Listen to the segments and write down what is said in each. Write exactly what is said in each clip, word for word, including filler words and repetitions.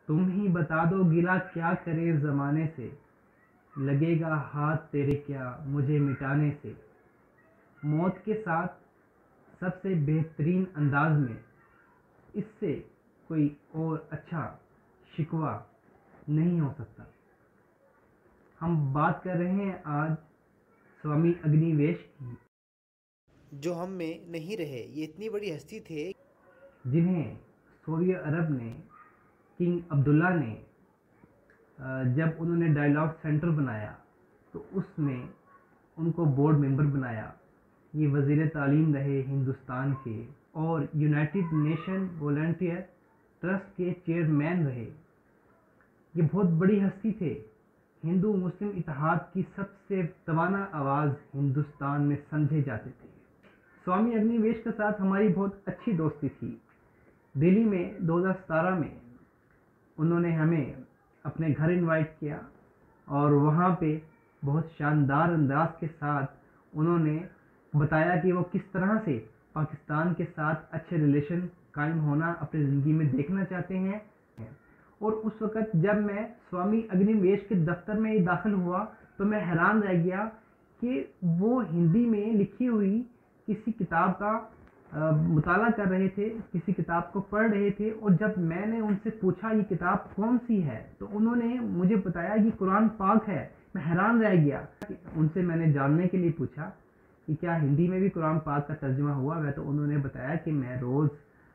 तुम ही बता दो गिला क्या करे ज़माने से, लगेगा हाथ तेरे क्या मुझे मिटाने से। मौत के साथ सबसे बेहतरीन अंदाज में, इससे कोई और अच्छा शिकवा नहीं हो सकता। हम बात कर रहे हैं आज स्वामी अग्निवेश की, जो हम में नहीं रहे। ये इतनी बड़ी हस्ती थे जिन्हें सऊदी अरब ने, किंग अब्दुल्ला ने, जब उन्होंने डायलॉग सेंटर बनाया तो उसमें उनको बोर्ड मेंबर बनाया। ये वज़ीर तालीम रहे हिंदुस्तान के और यूनाइटेड नेशन वॉलंटियर ट्रस्ट के चेयरमैन रहे। ये बहुत बड़ी हस्ती थे। हिंदू मुस्लिम इत्तेहाद की सबसे तवाना आवाज़ हिंदुस्तान में समझे जाते थे। स्वामी अग्निवेश के साथ हमारी बहुत अच्छी दोस्ती थी। दिल्ली में दो हज़ार सत्रह में उन्होंने हमें अपने घर इनवाइट किया और वहाँ पे बहुत शानदार अंदाज के साथ उन्होंने बताया कि वो किस तरह से पाकिस्तान के साथ अच्छे रिलेशन कायम होना अपनी ज़िंदगी में देखना चाहते हैं। और उस वक़्त जब मैं स्वामी अग्निवेश के दफ्तर में दाखिल हुआ तो मैं हैरान रह गया कि वो हिंदी में लिखी हुई किसी किताब का मुताला कर रहे थे, किसी किताब को पढ़ रहे थे। और जब मैंने उनसे पूछा ये किताब कौन सी है तो उन्होंने मुझे बताया कि कुरान पाक है। मैं हैरान रह गया। उनसे मैंने जानने के लिए पूछा कि क्या हिंदी में भी कुरान पाक का तर्जुमा हुआ है, तो उन्होंने बताया कि मैं रोज़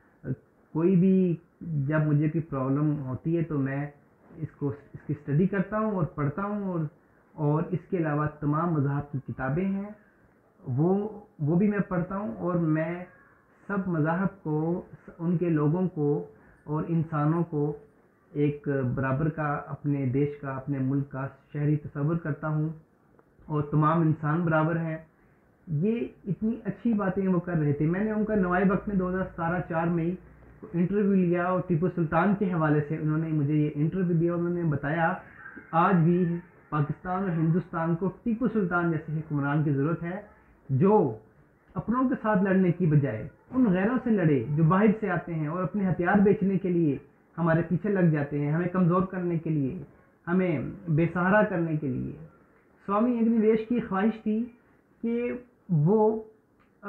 कोई भी जब मुझे कोई प्रॉब्लम होती है तो मैं इसको इसकी स्टडी करता हूँ और पढ़ता हूँ और और इसके अलावा तमाम मज़हब की किताबें हैं वो वो भी मैं पढ़ता हूँ। और मैं सब मज़ाहब को, उनके लोगों को और इंसानों को एक बराबर का, अपने देश का, अपने मुल्क का शहरी तस्वुर करता हूँ और तमाम इंसान बराबर हैं। ये इतनी अच्छी बातें वो कर रहे थे। मैंने उनका नवाए वक्त में दो हज़ार सत्रह चार में ही इंटरव्यू लिया और टीपू सुल्तान के हवाले से उन्होंने मुझे ये इंटरव्यू दिया। उन्होंने बताया आज भी पाकिस्तान और हिंदुस्तान को टीपू सुल्तान जैसे हुक्मरान की ज़रूरत है, जो अपनों के साथ लड़ने की बजाय उन गैरों से लड़े जो बाहर से आते हैं और अपने हथियार बेचने के लिए हमारे पीछे लग जाते हैं, हमें कमज़ोर करने के लिए, हमें बेसहारा करने के लिए। स्वामी अग्निवेश की ख्वाहिश थी कि वो आ,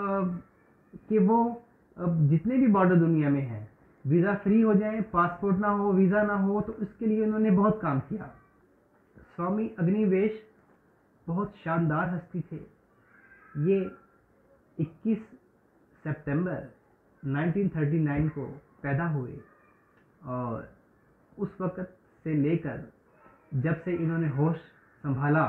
कि वो जितने भी बॉर्डर दुनिया में हैं वीज़ा फ्री हो जाएं, पासपोर्ट ना हो, वीज़ा ना हो। तो इसके लिए उन्होंने बहुत काम किया। स्वामी अग्निवेश बहुत शानदार हस्ती थे। ये इक्कीस सितंबर उन्नीस सौ उनतालीस को पैदा हुए और उस वक़्त से लेकर जब से इन्होंने होश संभाला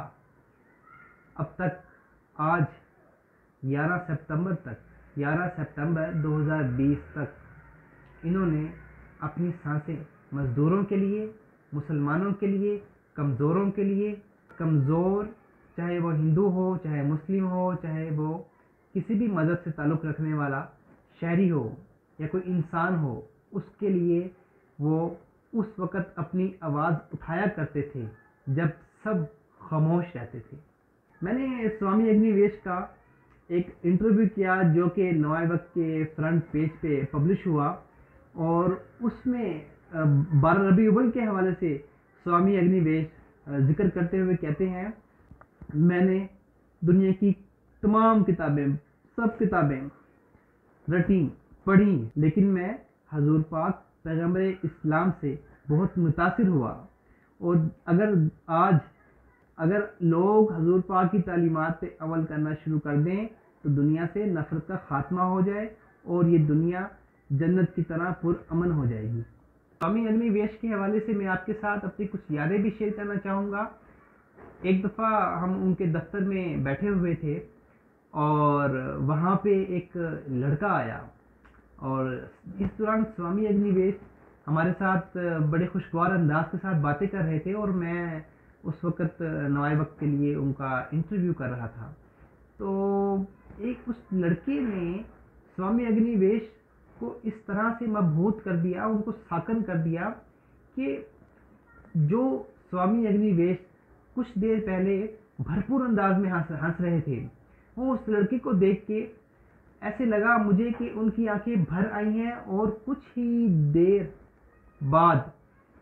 अब तक, आज ग्यारह सितंबर तक, ग्यारह सितंबर दो हज़ार बीस तक इन्होंने अपनी सांसें मज़दूरों के लिए, मुसलमानों के लिए, कमज़ोरों के लिए, कमज़ोर चाहे वो हिंदू हो, चाहे मुस्लिम हो, चाहे वो किसी भी मज़हब से ताल्लुक़ रखने वाला शहरी हो या कोई इंसान हो, उसके लिए वो उस वक़्त अपनी आवाज़ उठाया करते थे जब सब खामोश रहते थे। मैंने स्वामी अग्निवेश का एक इंटरव्यू किया जो कि नवाए वक्त के फ्रंट पेज पे पब्लिश हुआ और उसमें बारह रबी अव्वल के हवाले से स्वामी अग्निवेश जिक्र करते हुए कहते हैं, मैंने दुनिया की तमाम किताबें, सब किताबें रटी, पढ़ी, लेकिन मैं हजूर पाक पैगंबर इस्लाम से बहुत मुतासिर हुआ। और अगर आज अगर लोग हजूर पाक की तालीमात पे अमल करना शुरू कर दें तो दुनिया से नफरत का खात्मा हो जाए और ये दुनिया जन्नत की तरह पुरअमन हो जाएगी। स्वामी अग्निवेश के हवाले से मैं आपके साथ अपनी कुछ यादें भी शेयर करना चाहूँगा। एक दफ़ा हम उनके दफ्तर में बैठे हुए थे और वहाँ पे एक लड़का आया और इस दौरान स्वामी अग्निवेश हमारे साथ बड़े खुशगवार अंदाज के साथ बातें कर रहे थे और मैं उस वक़्त नवाए वक्त के लिए उनका इंटरव्यू कर रहा था। तो एक उस लड़के ने स्वामी अग्निवेश को इस तरह से मबहूत कर दिया, उनको साकन कर दिया कि जो स्वामी अग्निवेश कुछ देर पहले भरपूर अंदाज में हंस हंस रहे थे, वो उस लड़के को देख के ऐसे लगा मुझे कि उनकी आंखें भर आई हैं और कुछ ही देर बाद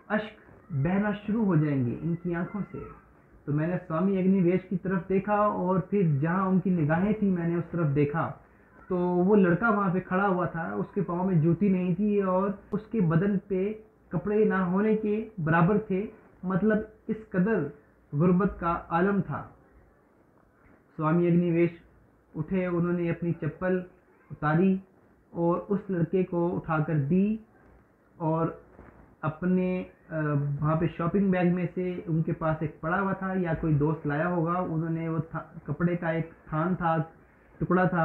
अश्क बहना शुरू हो जाएंगे इनकी आंखों से। तो मैंने स्वामी अग्निवेश की तरफ देखा और फिर जहाँ उनकी निगाहें थी मैंने उस तरफ देखा, तो वो लड़का वहाँ पे खड़ा हुआ था, उसके पाँव में जूती नहीं थी और उसके बदन पे कपड़े ना होने के बराबर थे। मतलब इस कदर गुर्बत का आलम था। स्वामी अग्निवेश उठे, उन्होंने अपनी चप्पल उतारी और उस लड़के को उठाकर दी और अपने वहाँ पे शॉपिंग बैग में से उनके पास एक पड़ा हुआ था या कोई दोस्त लाया होगा, उन्होंने वो कपड़े का एक थान था, टुकड़ा था,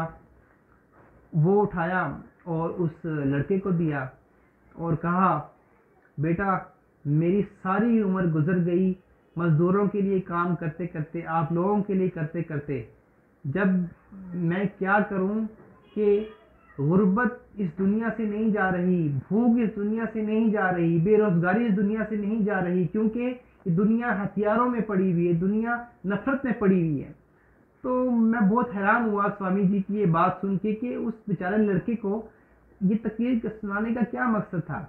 वो उठाया और उस लड़के को दिया और कहा, बेटा मेरी सारी उम्र गुजर गई मज़दूरों के लिए काम करते करते, आप लोगों के लिए करते करते। जब मैं क्या करूं कि गुर्बत इस दुनिया से नहीं जा रही, भूख इस दुनिया से नहीं जा रही, बेरोजगारी इस दुनिया से नहीं जा रही, क्योंकि ये दुनिया हथियारों में पड़ी हुई है, दुनिया नफरत में पड़ी हुई है। तो मैं बहुत हैरान हुआ स्वामी जी की ये बात सुन के कि उस बेचारे लड़के को ये तकरीर सुनाने का क्या मकसद था।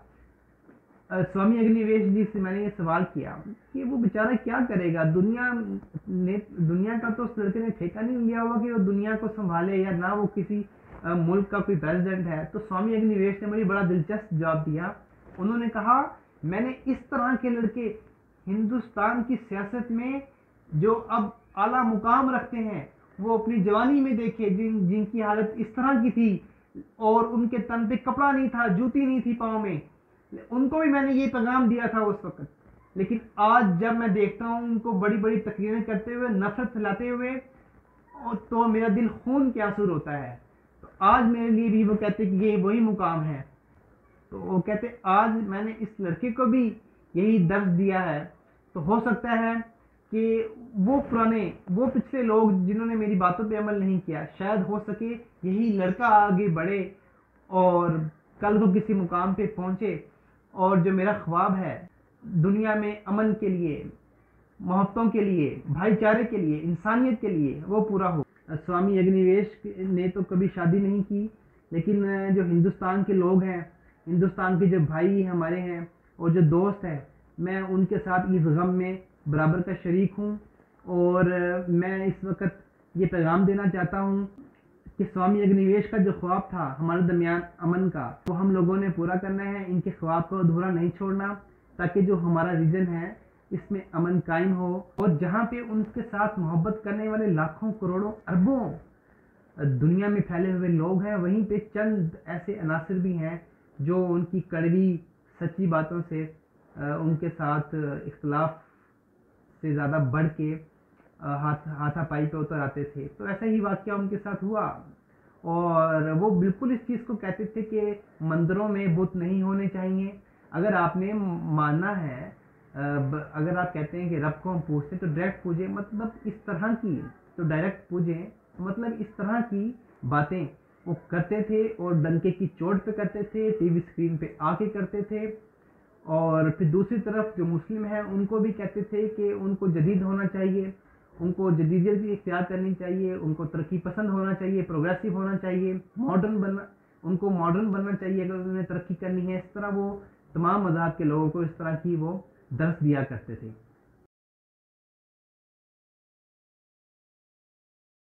स्वामी अग्निवेश जी से मैंने ये सवाल किया कि वो बेचारा क्या करेगा, दुनिया ने दुनिया का तो उस लड़के ने ठेका नहीं लिया हुआ कि वो दुनिया को संभाले, या ना वो किसी आ, मुल्क का कोई प्रेसिडेंट है। तो स्वामी अग्निवेश ने मुझे बड़ा दिलचस्प जवाब दिया। उन्होंने कहा, मैंने इस तरह के लड़के हिंदुस्तान की सियासत में जो अब आला मुकाम रखते हैं वो अपनी जवानी में देखे, जिन जिनकी हालत इस तरह की थी और उनके तन पे कपड़ा नहीं था, जूती नहीं थी पाँव में, उनको भी मैंने ये पैगाम दिया था उस वक्त। लेकिन आज जब मैं देखता हूँ उनको बड़ी बड़ी तकरीरें करते हुए, नफरत फैलाते हुए, तो मेरा दिल खून के आंसू होता है। तो आज मेरे लिए भी वो कहते कि ये वही मुकाम है। तो वो कहते आज मैंने इस लड़के को भी यही दर्ज दिया है। तो हो सकता है कि वो पुराने वो पिछले लोग जिन्होंने मेरी बातों पे अमल नहीं किया, शायद हो सके यही लड़का आगे बढ़े और कल को किसी मुकाम पे पहुंचे और जो मेरा ख्वाब है दुनिया में अमन के लिए, मोहब्बतों के लिए, भाईचारे के लिए, इंसानियत के लिए, वो पूरा हो। स्वामी अग्निवेश ने तो कभी शादी नहीं की, लेकिन जो हिंदुस्तान के लोग हैं, हिंदुस्तान के जो भाई हमारे हैं और जो दोस्त हैं, मैं उनके साथ इस गम में बराबर का शरीक हूँ। और मैं इस वक्त ये पैगाम देना चाहता हूँ कि स्वामी अग्निवेश का जो ख्वाब था हमारे दरमियान अमन का, वो हम लोगों ने पूरा करना है। इनके ख्वाब को अधूरा नहीं छोड़ना, ताकि जो हमारा रीजन है इसमें अमन कायम हो और जहाँ पे उनके साथ मोहब्बत करने वाले लाखों करोड़ों अरबों दुनिया में फैले हुए लोग हैं, वहीं पे चंद ऐसे अनासिर भी हैं जो उनकी कड़वी सच्ची बातों से उनके साथ इख्तलाफ से ज़्यादा बढ़ के हाथ हाथापाई पे उतर आते थे। तो ऐसा ही वाक़या उनके साथ हुआ और वो बिल्कुल इस चीज़ को कहते थे कि मंदिरों में बुत नहीं होने चाहिए। अगर आपने मानना है, अगर आप कहते हैं कि रब को हम पूछते तो डायरेक्ट पूजें, मतलब इस तरह की, तो डायरेक्ट पूजें, मतलब इस तरह की बातें वो करते थे और डंके की चोट पे करते थे, टीवी स्क्रीन पे आके करते थे। और फिर दूसरी तरफ जो मुस्लिम हैं उनको भी कहते थे कि उनको जदीद होना चाहिए, उनको जदीदियत भी इख्तियार करनी चाहिए, उनको तरक्की पसंद होना चाहिए, प्रोग्रेसिव होना चाहिए, मॉडर्न बनना, उनको मॉडर्न बनना चाहिए अगर उन्हें तरक्की करनी है। इस तरह वो तमाम मज़हब के लोगों को इस तरह की वो दर्स दिया करते थे।